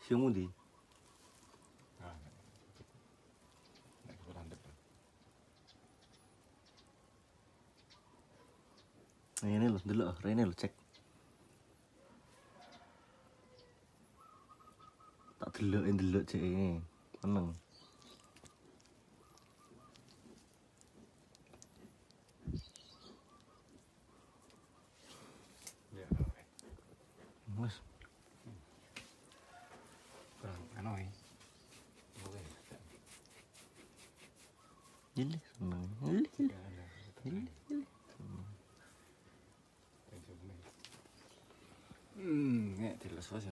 Siang di. Ini loh, dulu ini loh cek. Tak delok cek ini. Meneng. Mas. Kurang anu ya. Ini seneng. Nggak jelas